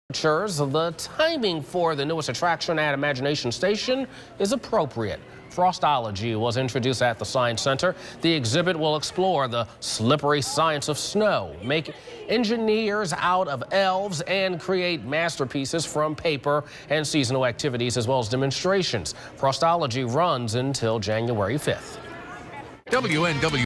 The timing for the newest attraction at Imagination Station is appropriate. Frostology was introduced at the Science Center. The exhibit will explore the slippery science of snow, make engineers out of elves, and create masterpieces from paper and seasonal activities as well as demonstrations. Frostology runs until January 5th. WNWO